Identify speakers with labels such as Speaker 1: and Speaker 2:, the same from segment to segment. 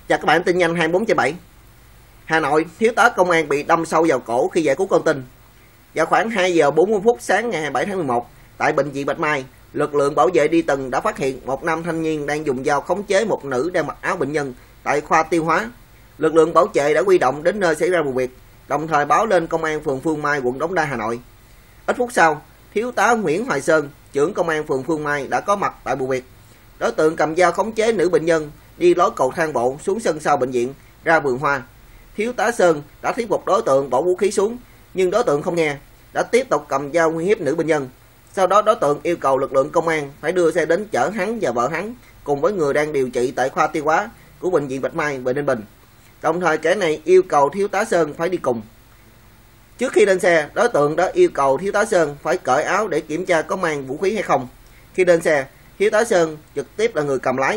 Speaker 1: Chào các bạn, tin nhanh 24/7. Hà Nội, thiếu tá công an bị đâm sâu vào cổ khi giải cứu con tin. Vào khoảng 2 giờ 40 phút sáng ngày 27 tháng 11, tại bệnh viện Bạch Mai, lực lượng bảo vệ đi từng đã phát hiện một nam thanh niên đang dùng dao khống chế một nữ đang mặc áo bệnh nhân tại khoa tiêu hóa. Lực lượng bảo vệ đã huy động đến nơi xảy ra vụ việc, đồng thời báo lên công an phường Phương Mai, quận Đống Đa, Hà Nội. Ít phút sau, thiếu tá Nguyễn Hoài Sơn, trưởng công an phường Phương Mai đã có mặt tại vụ việc. Đối tượng cầm dao khống chế nữ bệnh nhân đi lối cầu thang bộ xuống sân sau bệnh viện ra vườn hoa. Thiếu tá Sơn đã thuyết phục đối tượng bỏ vũ khí xuống, nhưng đối tượng không nghe, đã tiếp tục cầm dao uy hiếp nữ bệnh nhân. Sau đó đối tượng yêu cầu lực lượng công an phải đưa xe đến chở hắn và vợ hắn cùng với người đang điều trị tại khoa tiêu hóa của bệnh viện Bạch Mai, Ninh Bình. Đồng thời kẻ này yêu cầu thiếu tá Sơn phải đi cùng. Trước khi lên xe, đối tượng đã yêu cầu thiếu tá Sơn phải cởi áo để kiểm tra có mang vũ khí hay không. Khi lên xe, thiếu tá Sơn trực tiếp là người cầm lái.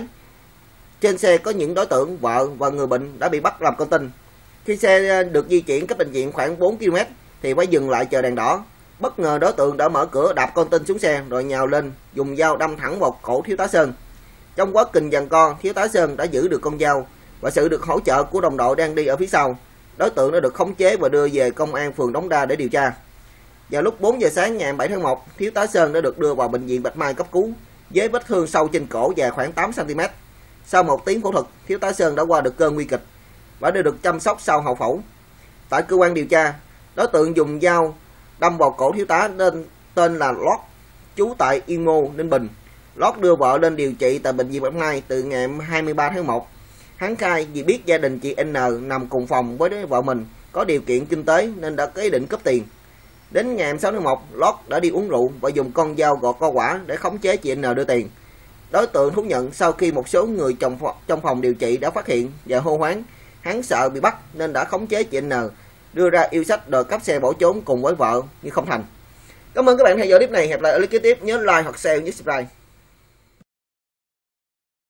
Speaker 1: Trên xe có những đối tượng, vợ và người bệnh đã bị bắt làm con tin. Khi xe được di chuyển cách bệnh viện khoảng 4 km thì phải dừng lại chờ đèn đỏ. Bất ngờ đối tượng đã mở cửa đạp con tin xuống xe rồi nhào lên dùng dao đâm thẳng vào cổ thiếu tá Sơn. Trong quá trình giằng co, thiếu tá Sơn đã giữ được con dao và sự được hỗ trợ của đồng đội đang đi ở phía sau. Đối tượng đã được khống chế và đưa về công an phường Đống Đa để điều tra. Vào lúc 4 giờ sáng ngày 7 tháng 1, thiếu tá Sơn đã được đưa vào bệnh viện Bạch Mai cấp cứu với vết thương sâu trên cổ dài khoảng 8 cm. Sau 1 tiếng phẫu thuật, thiếu tá Sơn đã qua được cơn nguy kịch và đã được chăm sóc sau hậu phẫu. Tại cơ quan điều tra, đối tượng dùng dao đâm vào cổ thiếu tá tên là Lót, trú tại Yên Mô, Ninh Bình. Lót đưa vợ lên điều trị tại bệnh viện Bạch Mai từ ngày 23 tháng 1. Hắn khai vì biết gia đình chị N nằm cùng phòng với vợ mình có điều kiện kinh tế nên đã có ý định cướp tiền. Đến ngày 6 tháng 1, Lót đã đi uống rượu và dùng con dao gọt co quả để khống chế chị N đưa tiền. Đối tượng thú nhận sau khi một số người trong phòng điều trị đã phát hiện và hô hoáng, hắn sợ bị bắt nên đã khống chế chị N, đưa ra yêu sách đòi cắp xe bỏ trốn cùng với vợ nhưng không thành. Cảm ơn các bạn theo dõi clip này. Hẹn lại ở clip kế tiếp, nhớ like hoặc share nhớ subscribe.